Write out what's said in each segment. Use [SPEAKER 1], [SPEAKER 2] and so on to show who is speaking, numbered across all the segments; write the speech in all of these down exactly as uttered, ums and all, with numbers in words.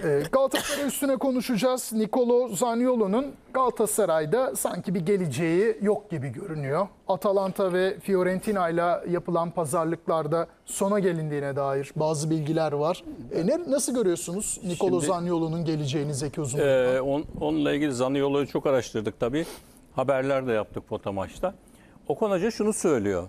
[SPEAKER 1] Ee, Galatasaray üstüne konuşacağız. Nicolo Zaniolo'nun Galatasaray'da sanki bir geleceği yok gibi görünüyor. Atalanta ve Fiorentina ile yapılan pazarlıklarda sona gelindiğine dair bazı bilgiler var. E, ne, nasıl görüyorsunuz Nicolo
[SPEAKER 2] Şimdi,
[SPEAKER 1] Zaniolo'nun geleceğini Zeki Uzun?
[SPEAKER 2] E, on, onunla ilgili Zaniolo'yu çok araştırdık tabii. Haberler de yaptık foto maçta. Okan Hoca şunu söylüyor.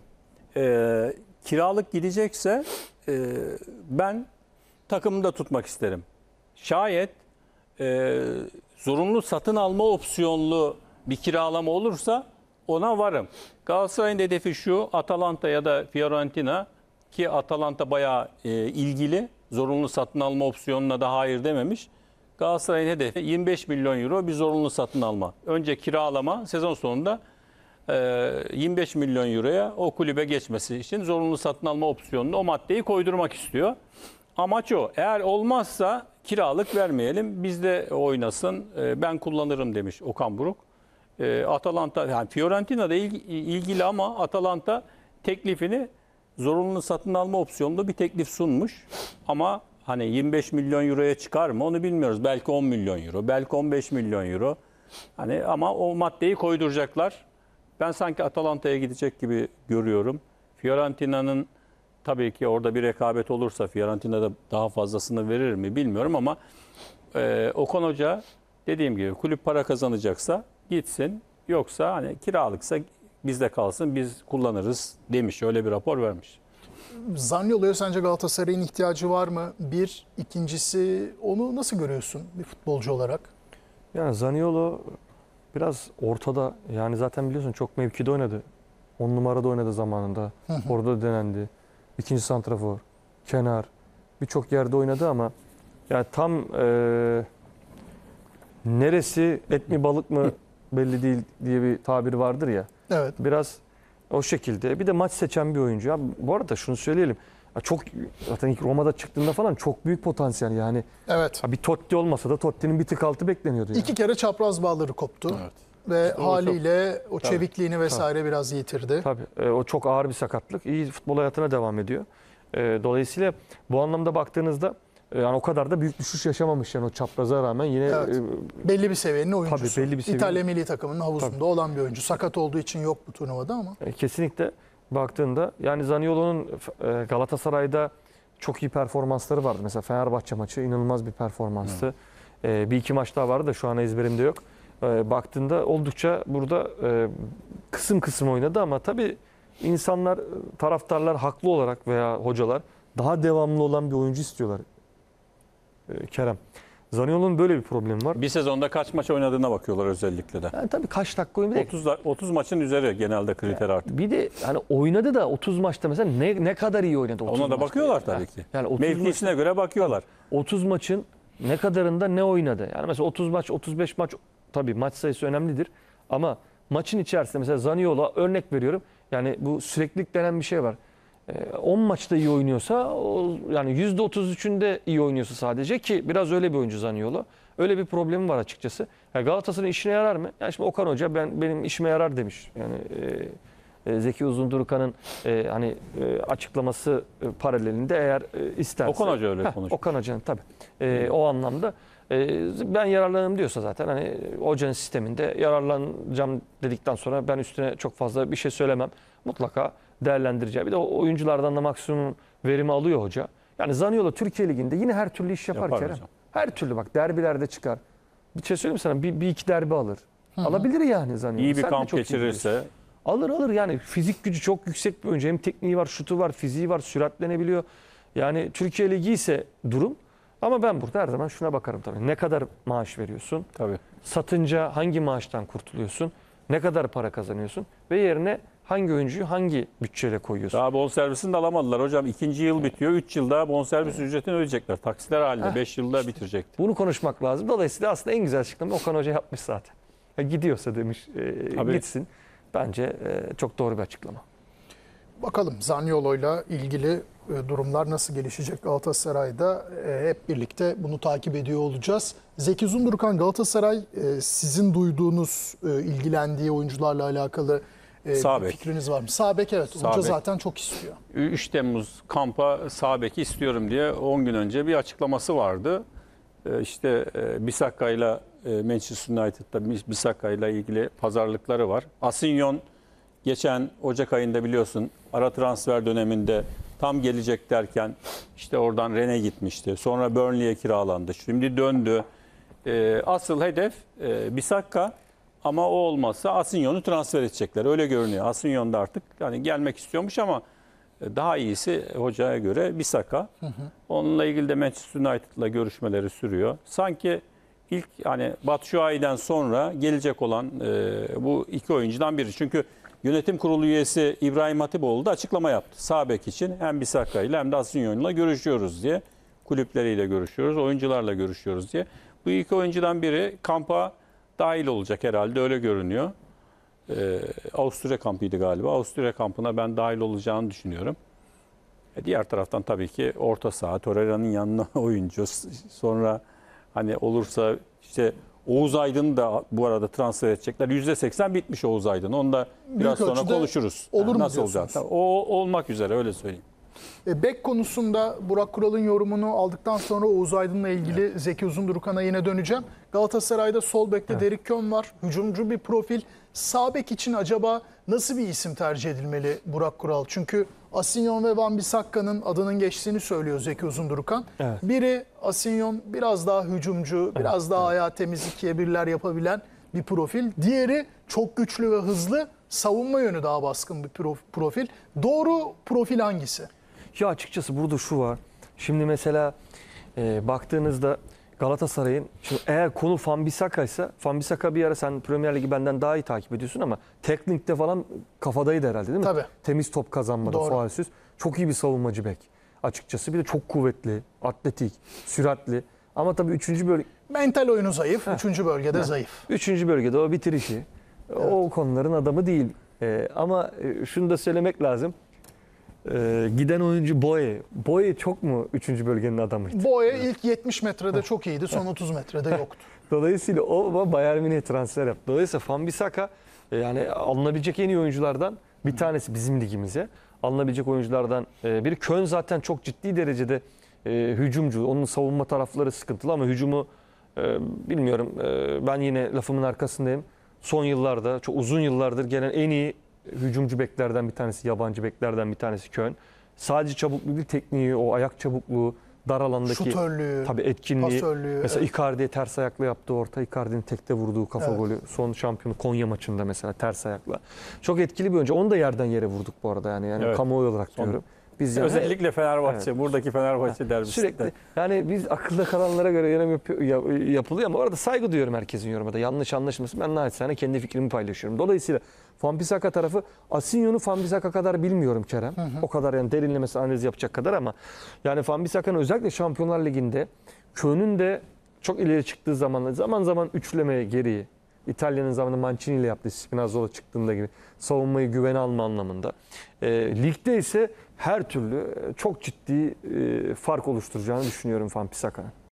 [SPEAKER 2] E, kiralık gidecekse e, ben takımda tutmak isterim. Şayet e, zorunlu satın alma opsiyonlu bir kiralama olursa ona varım. Galatasaray'ın hedefi şu: Atalanta ya da Fiorentina, ki Atalanta bayağı e, ilgili. Zorunlu satın alma opsiyonuna da hayır dememiş. Galatasaray'ın hedefi yirmi beş milyon euro bir zorunlu satın alma. Önce kiralama, sezon sonunda e, yirmi beş milyon euroya o kulübe geçmesi için zorunlu satın alma opsiyonunu, o maddeyi koydurmak istiyor. Amaç o. Eğer olmazsa kiralık vermeyelim, bizde oynasın, ben kullanırım demiş Okan Buruk. Atalanta, yani Fiorentina da ilgili ama Atalanta teklifini zorunlu satın alma opsiyonlu bir teklif sunmuş. Ama hani yirmi beş milyon euroya çıkar mı onu bilmiyoruz. Belki on milyon euro, belki on beş milyon euro. Hani ama o maddeyi koyduracaklar. Ben sanki Atalanta'ya gidecek gibi görüyorum. Fiorentina'nın tabii ki orada bir rekabet olursa Fiorentina'da daha fazlasını verir mi bilmiyorum ama e, Okan Hoca dediğim gibi kulüp para kazanacaksa gitsin, yoksa hani kiralıksa bizde kalsın, biz kullanırız demiş. Öyle bir rapor vermiş.
[SPEAKER 1] Zaniolo'ya sence Galatasaray'ın ihtiyacı var mı? Bir. İkincisi, onu nasıl görüyorsun bir futbolcu olarak?
[SPEAKER 3] Yani Zaniolo biraz ortada. Yani zaten biliyorsun çok mevkide oynadı. on numarada oynadı zamanında. Hı hı. Orada da denendi. İkinci santrafor, kenar, birçok yerde oynadı ama yani tam e, neresi et mi balık mı belli değil diye bir tabir vardır ya.
[SPEAKER 1] Evet.
[SPEAKER 3] Biraz o şekilde. Bir de maç seçen bir oyuncu. Ya bu arada şunu söyleyelim. Ya çok zaten ilk Roma'da çıktığında falan çok büyük potansiyel yani.
[SPEAKER 1] Evet.
[SPEAKER 3] Bir Totti olmasa da Totti'nin bir tık altı bekleniyordu yani.
[SPEAKER 1] İki kere çapraz bağları koptu. Evet. Ve işte haliyle o, çok, o çevikliğini tabii, vesaire tabii. biraz yitirdi.
[SPEAKER 3] Tabii. E, o çok ağır bir sakatlık. İyi futbol hayatına devam ediyor. E, dolayısıyla bu anlamda baktığınızda e, yani o kadar da büyük düşüş yaşamamış yani o çapraza rağmen yine
[SPEAKER 1] evet. e, belli bir seviyenin oyuncusu.
[SPEAKER 3] Tabii belli bir seviyenin.
[SPEAKER 1] İtalya milli takımının havuzunda tabii. olan bir oyuncu. Sakat olduğu için yok bu turnuvada ama.
[SPEAKER 3] E, kesinlikle baktığında yani Zaniolo'nun e, Galatasaray'da çok iyi performansları vardı. Mesela Fenerbahçe maçı inanılmaz bir performanstı. E, bir iki maç daha vardı da şu an ezberimde yok. E, baktığında oldukça burada e, kısım kısım oynadı ama tabii insanlar, taraftarlar haklı olarak veya hocalar daha devamlı olan bir oyuncu istiyorlar. E, Kerem. Zaniolo'nun böyle bir problemi var.
[SPEAKER 2] Bir sezonda kaç maç oynadığına bakıyorlar özellikle de.
[SPEAKER 3] Yani tabii kaç dakika oynadı.
[SPEAKER 2] otuz, otuz maçın üzeri genelde kriter artık.
[SPEAKER 3] Bir de hani oynadı da otuz maçta mesela ne ne kadar iyi oynadı otuz
[SPEAKER 2] Ona da
[SPEAKER 3] maçta.
[SPEAKER 2] bakıyorlar tabii ki.
[SPEAKER 3] Yani
[SPEAKER 2] mevkisine maçta, göre bakıyorlar.
[SPEAKER 3] otuz maçın ne kadarında ne oynadı? Yani mesela otuz maç, otuz beş maç, tabii maç sayısı önemlidir ama maçın içerisinde mesela Zaniolo örnek veriyorum. Yani bu süreklilik denen bir şey var. on maçta iyi oynuyorsa yani yüzde otuz üçünde iyi oynuyorsa sadece, ki biraz öyle bir oyuncu Zaniolo. Öyle bir problemi var açıkçası. Yani Galatasaray'ın işine yarar mı? Yani şimdi Okan Hoca ben benim işime yarar demiş. Yani e, Zeki Uzundurkan'ın e, hani e, açıklaması e, paralelinde eğer e, isterse.
[SPEAKER 2] Okan Hoca öyle konuşuyor.
[SPEAKER 3] Okan Hoca'nın tabii. E, o anlamda e, ben yararlanırım diyorsa zaten hani hocanın sisteminde yararlanacağım dedikten sonra ben üstüne çok fazla bir şey söylemem. Mutlaka değerlendireceği. Bir de oyunculardan da maksimum verimi alıyor hoca. Yani Zaniolo Türkiye Ligi'nde yine her türlü iş yapar, yapar Kerem. Hocam. Her türlü bak derbilerde çıkar. Bir şey söyleyeyim mi sana? Bir, bir iki derbi alır. Hı-hı. Alabilir yani Zaniolo.
[SPEAKER 2] İyi bir
[SPEAKER 3] Sen
[SPEAKER 2] kamp geçirirse.
[SPEAKER 3] Alır alır yani fizik gücü çok yüksek bir oyuncu. Hem tekniği var, şutu var, fiziği var, süratlenebiliyor. Yani Türkiye Ligi ise durum. Ama ben burada her zaman şuna bakarım tabii. Ne kadar maaş veriyorsun?
[SPEAKER 2] Tabii.
[SPEAKER 3] Satınca hangi maaştan kurtuluyorsun? Ne kadar para kazanıyorsun? Ve yerine hangi oyuncuyu hangi bütçeyle koyuyorsun?
[SPEAKER 2] Daha bonservisini de alamadılar hocam. İkinci yıl bitiyor. Üç yılda bonservis ücretini ödeyecekler. Taksitler halinde. Beş yılda bitirecek.
[SPEAKER 3] Bunu konuşmak lazım. Dolayısıyla aslında en güzel açıklama Okan Hoca yapmış zaten. Ya gidiyorsa demiş e, gitsin. Bence e, çok doğru bir açıklama.
[SPEAKER 1] Bakalım Zaniolo'yla ilgili e, durumlar nasıl gelişecek Galatasaray'da? E, hep birlikte bunu takip ediyor olacağız. Zeki Uzundurkan, Galatasaray e, sizin duyduğunuz, e, ilgilendiği oyuncularla alakalı e, bir fikriniz var mı? Sağ bek, evet. Sağ hoca bek zaten çok istiyor.
[SPEAKER 2] üç Temmuz kampa sağ beki istiyorum diye on gün önce bir açıklaması vardı. e, işte e, Bissaka ile e, Manchester United'da Bissaka ile ilgili pazarlıkları var. Asinyon geçen Ocak ayında biliyorsun ara transfer döneminde tam gelecek derken işte oradan Rennes'e gitmişti. Sonra Burnley'e kiralandı. Şimdi döndü. E, asıl hedef e, Bissaka ama o olmazsa Asinyon'u transfer edecekler. Öyle görünüyor. Asinyon da artık yani gelmek istiyormuş ama daha iyisi hocaya göre Bissaka. Hı hı. Onunla ilgili de Manchester United'la görüşmeleri sürüyor. Sanki ilk hani Batshuayi'den sonra gelecek olan e, bu iki oyuncudan biri. Çünkü yönetim kurulu üyesi İbrahim Hatipoğlu da açıklama yaptı. Sağ bek için hem Bissaka ile hem de Asinyon'la görüşüyoruz diye. Kulüpleriyle görüşüyoruz, oyuncularla görüşüyoruz diye. Bu iki oyuncudan biri kampa dahil olacak herhalde, öyle görünüyor. Ee, Avusturya kampıydı galiba. Avusturya kampına ben dahil olacağını düşünüyorum. E diğer taraftan tabii ki orta saha, Torreira'nın yanına oyuncu. Sonra hani olursa işte Oğuz Aydın'ı da bu arada transfer edecekler. yüzde seksen bitmiş Oğuz Aydın. Onu da biraz
[SPEAKER 1] Büyük
[SPEAKER 2] sonra
[SPEAKER 1] ölçüde
[SPEAKER 2] konuşuruz.
[SPEAKER 1] olur
[SPEAKER 2] Yani
[SPEAKER 1] mu
[SPEAKER 2] nasıl olacak?
[SPEAKER 1] diyorsunuz?
[SPEAKER 2] O olmak üzere, öyle söyleyeyim.
[SPEAKER 1] E, bek konusunda Burak Kural'ın yorumunu aldıktan sonra Oğuz Aydın'la ilgili evet. Zeki Uzundurkan'a yine döneceğim. Galatasaray'da sol bekte evet. Derrick Köhn var. Hücumcu bir profil. Sağ bek için acaba nasıl bir isim tercih edilmeli Burak Kural? Çünkü Asinyon ve Wan Bissaka'nın adının geçtiğini söylüyor Zeki Uzundurkan. Evet. Biri Asinyon biraz daha hücumcu, biraz evet. daha ayağı temiz, ikiye birler yapabilen bir profil. Diğeri çok güçlü ve hızlı, savunma yönü daha baskın bir profil. Doğru profil hangisi?
[SPEAKER 3] Ya açıkçası burada şu var. Şimdi mesela e, baktığınızda Galatasaray'ın, şimdi eğer konu Wan Bissaka ise, Wan Bissaka bir ara sen Premier Ligi benden daha iyi takip ediyorsun ama teknikte falan kafadaydı herhalde değil mi?
[SPEAKER 1] Tabii.
[SPEAKER 3] Temiz top kazanmada, faalsiz. Çok iyi bir savunmacı bek açıkçası. Bir de çok kuvvetli, atletik, süratli. Ama tabii üçüncü bölge...
[SPEAKER 1] Mental oyunu zayıf, Heh. üçüncü bölgede
[SPEAKER 3] Heh.
[SPEAKER 1] zayıf.
[SPEAKER 3] Üçüncü bölgede o bitirişi. Evet. O konuların adamı değil. Ee, ama şunu da söylemek lazım. Ee, giden oyuncu Boye. Boye çok mu üçüncü bölgenin adamıydı?
[SPEAKER 1] Boye evet. ilk yetmiş metrede çok iyiydi. Son otuz metrede yoktu.
[SPEAKER 3] Dolayısıyla o Bayern Münih'e transfer yaptı. Dolayısıyla Wan Bissaka yani alınabilecek en iyi oyunculardan bir tanesi bizim ligimize. Alınabilecek oyunculardan biri. Köhn zaten çok ciddi derecede e, hücumcu. Onun savunma tarafları sıkıntılı ama hücumu e, bilmiyorum. E, ben yine lafımın arkasındayım. Son yıllarda, çok uzun yıllardır gelen en iyi hücumcu beklerden bir tanesi, yabancı beklerden bir tanesi Köhn. Sadece çabukluğu değil, tekniği, o ayak çabukluğu, dar alandaki
[SPEAKER 1] şutörlüğü,
[SPEAKER 3] tabii etkinliği.
[SPEAKER 1] pasörlüğü.
[SPEAKER 3] Mesela
[SPEAKER 1] evet.
[SPEAKER 3] Icardi'ye ters ayakla yaptığı orta, Icardi'nin tekte vurduğu kafa
[SPEAKER 1] evet.
[SPEAKER 3] golü. Son şampiyonu Konya maçında mesela ters ayakla. Çok etkili bir oyuncu. Onu da yerden yere vurduk bu arada yani. Yani evet. kamuoyu olarak Son. diyorum. Biz yani,
[SPEAKER 2] özellikle Fenerbahçe, evet. buradaki Fenerbahçe derbisinde.
[SPEAKER 3] Sürekli yani biz akılda kalanlara göre yorum yapıyor, yapılıyor ama orada saygı duyuyorum herkesin yorumuna da. Yanlış anlaşılmasın. Ben naçizane kendi fikrimi paylaşıyorum. Dolayısıyla Wan Bissaka tarafı, Asinyon'u Wan Bissaka kadar bilmiyorum Kerem. Hı hı. O kadar yani derinlemesi analiz yapacak kadar ama yani Wan Bissaka'nın özellikle Şampiyonlar Ligi'nde Köhn'ün de çok ileri çıktığı zamanlar zaman zaman üçlemeye geriyi, İtalya'nın zamanında Mancini ile yaptığı Spinazzola çıktığında gibi savunmayı güvene alma anlamında. E, ligde ise her türlü çok ciddi e, fark oluşturacağını düşünüyorum Wan Bissaka'nın.